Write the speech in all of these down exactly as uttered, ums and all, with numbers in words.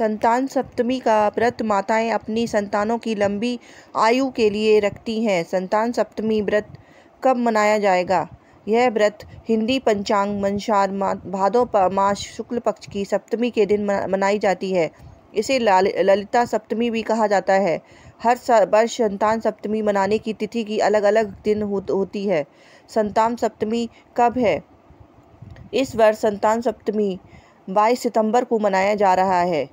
संतान सप्तमी का व्रत माताएं अपनी संतानों की लंबी आयु के लिए रखती हैं। संतान सप्तमी व्रत कब मनाया जाएगा? यह व्रत हिंदी पंचांग अनुसार भादो मास शुक्ल पक्ष की सप्तमी के दिन मनाई जाती है। इसे ललिता सप्तमी भी कहा जाता है। हर वर्ष संतान सप्तमी मनाने की तिथि की अलग अलग दिन हो, होती है। संतान सप्तमी कब है? इस वर्ष संतान सप्तमी बाईस सितंबर को मनाया जा रहा है।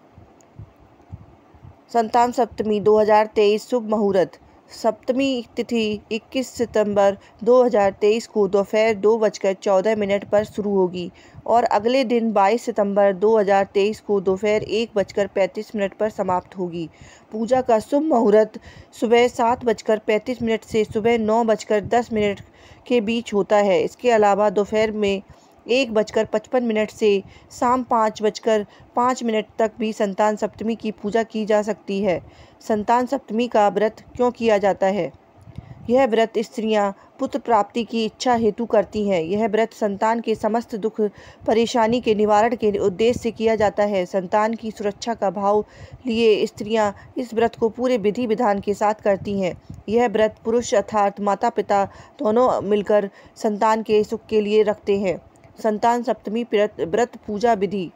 संतान सप्तमी दो हज़ार तेईस शुभ मुहूर्त। सप्तमी तिथि इक्कीस सितंबर दो हज़ार तेईस को दोपहर दो बजकर चौदह मिनट पर शुरू होगी और अगले दिन बाईस सितंबर दो हज़ार तेईस को दोपहर एक बजकर पैंतीस मिनट पर समाप्त होगी। पूजा का शुभ मुहूर्त सुबह सात बजकर पैंतीस मिनट से सुबह नौ बजकर दस मिनट के बीच होता है। इसके अलावा दोपहर में एक बजकर पचपन मिनट से शाम पाँच बजकर पाँच मिनट तक भी संतान सप्तमी की पूजा की जा सकती है। संतान सप्तमी का व्रत क्यों किया जाता है? यह व्रत स्त्रियां पुत्र प्राप्ति की इच्छा हेतु करती हैं। यह व्रत संतान के समस्त दुख परेशानी के निवारण के उद्देश्य से किया जाता है। संतान की सुरक्षा का भाव लिए स्त्रियां इस व्रत को पूरे विधि विधान के साथ करती हैं। यह व्रत पुरुष अर्थात माता पिता दोनों मिलकर संतान के सुख के लिए रखते हैं। संतान सप्तमी व्रत पूजा विधि।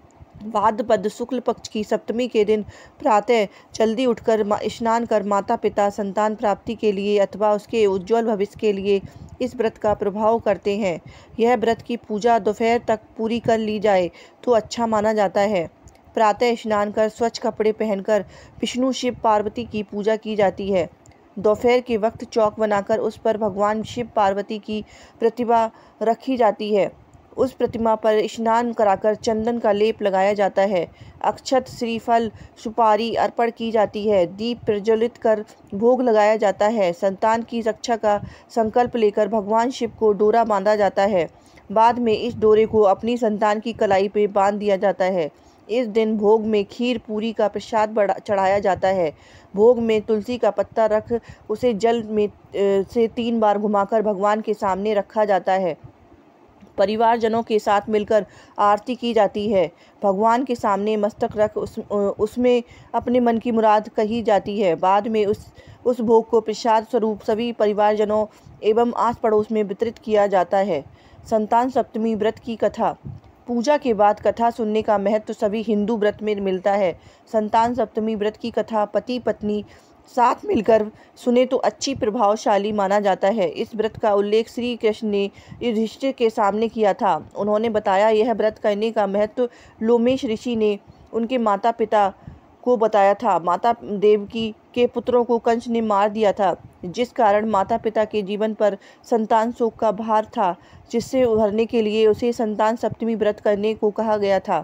भाद्रपद शुक्ल पक्ष की सप्तमी के दिन प्रातः जल्दी उठकर स्नान कर माता पिता संतान प्राप्ति के लिए अथवा उसके उज्जवल भविष्य के लिए इस व्रत का प्रभाव करते हैं। यह व्रत की पूजा दोपहर तक पूरी कर ली जाए तो अच्छा माना जाता है। प्रातः स्नान कर स्वच्छ कपड़े पहनकर विष्णु शिव पार्वती की पूजा की जाती है। दोपहर के वक्त चौक बनाकर उस पर भगवान शिव पार्वती की प्रतिमा रखी जाती है। उस प्रतिमा पर स्नान कराकर चंदन का लेप लगाया जाता है। अक्षत श्रीफल सुपारी अर्पण की जाती है। दीप प्रज्वलित कर भोग लगाया जाता है। संतान की रक्षा का संकल्प लेकर भगवान शिव को डोरा बांधा जाता है। बाद में इस डोरे को अपनी संतान की कलाई पे बांध दिया जाता है। इस दिन भोग में खीर पूरी का प्रसाद चढ़ाया जाता है। भोग में तुलसी का पत्ता रख उसे जल में से तीन बार घुमाकर भगवान के सामने रखा जाता है। परिवारजनों के साथ मिलकर आरती की जाती है। भगवान के सामने मस्तक रख उस उसमें अपने मन की मुराद कही जाती है। बाद में उस उस भोग को प्रसाद स्वरूप सभी परिवारजनों एवं आस पड़ोस में वितरित किया जाता है। संतान सप्तमी व्रत की कथा। पूजा के बाद कथा सुनने का महत्व सभी हिंदू व्रत में मिलता है। संतान सप्तमी व्रत की कथा पति पत्नी साथ मिलकर सुने तो अच्छी प्रभावशाली माना जाता है। इस व्रत का उल्लेख श्री कृष्ण ने युधिष्ठिर के सामने किया था। उन्होंने बताया यह व्रत करने का महत्व लोमेश ऋषि ने उनके माता पिता को बताया था। माता देवकी के पुत्रों को कंस ने मार दिया था, जिस कारण माता पिता के जीवन पर संतान शोक का भार था, जिससे उभरने के लिए उसे संतान सप्तमी व्रत करने को कहा गया था।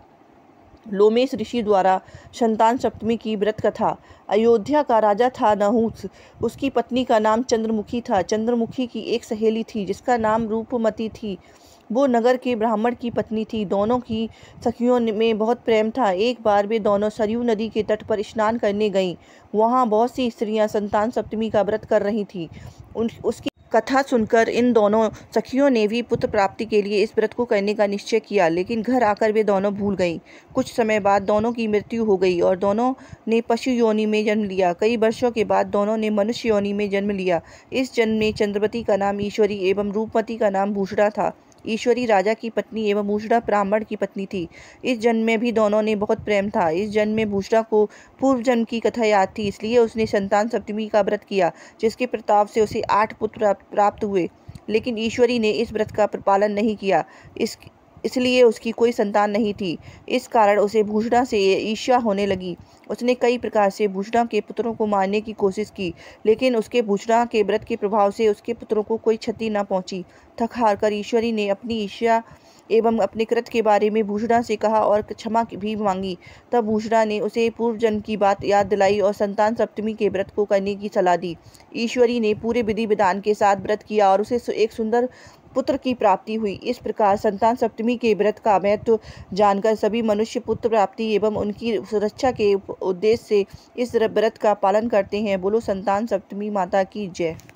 लोमेश ऋषि द्वारा संतान सप्तमी की व्रत कथा। अयोध्या का राजा था नहुस। उसकी पत्नी का नाम चंद्रमुखी था। चंद्रमुखी की एक सहेली थी जिसका नाम रूपमती थी। वो नगर के ब्राह्मण की पत्नी थी। दोनों की सखियों में बहुत प्रेम था। एक बार वे दोनों सरयू नदी के तट पर स्नान करने गईं। वहाँ बहुत सी स्त्रियां संतान सप्तमी का व्रत कर रही थीं। उन उसकी कथा सुनकर इन दोनों सखियों ने भी पुत्र प्राप्ति के लिए इस व्रत को करने का निश्चय किया, लेकिन घर आकर वे दोनों भूल गईं। कुछ समय बाद दोनों की मृत्यु हो गई और दोनों ने पशु योनि में जन्म लिया। कई वर्षों के बाद दोनों ने मनुष्य योनि में जन्म लिया। इस जन्म में चंद्रवती का नाम ईश्वरी एवं रूपमती का नाम भूषणा था। ईश्वरी राजा की पत्नी एवं भूषणा ब्राह्मण की पत्नी थी। इस जन्म में भी दोनों ने बहुत प्रेम था। इस जन्म में भूषणा को पूर्व जन्म की कथा याद थी, इसलिए उसने संतान सप्तमी का व्रत किया, जिसके प्रताप से उसे आठ पुत्र प्राप्त हुए। लेकिन ईश्वरी ने इस व्रत का पालन नहीं किया, इस इसलिए उसकी कोई संतान नहीं थी। इस कारण उसे भूषणा से ईर्ष्या होने लगी। उसने कई प्रकार से भूषणा के पुत्रों को मारने की कोशिश की, लेकिन उसके भूषणा के व्रत के प्रभाव से उसके पुत्रों को कोई क्षति न पहुंची। थक हार कर ईश्वरी ने अपनी ईर्ष्या एवं अपने कृत के बारे में भूषणा से कहा और क्षमा भी मांगी। तब भूषणा ने उसे पूर्व जन्म की बात याद दिलाई और संतान सप्तमी के व्रत को करने की सलाह दी। ईश्वरी ने पूरे विधि विधान के साथ व्रत किया और उसे एक सुंदर पुत्र की प्राप्ति हुई। इस प्रकार संतान सप्तमी के व्रत का महत्व जानकर सभी मनुष्य पुत्र प्राप्ति एवं उनकी सुरक्षा के उद्देश्य से इस व्रत का पालन करते हैं। बोलो संतान सप्तमी माता की जय।